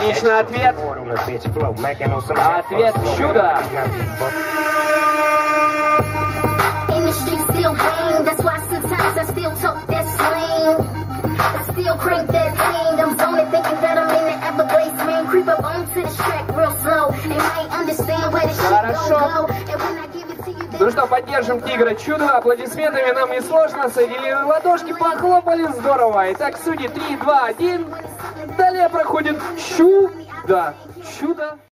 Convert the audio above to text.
Отлично, ответ. Ответ Чудо. Хорошо. Ну что, поддержим Тигра Чудо. Аплодисментами нам не сложно. Соединили ладошки, похлопали. Здорово. Итак, судьи 3, 2, 1. Далее проходит Чудо. Чудо.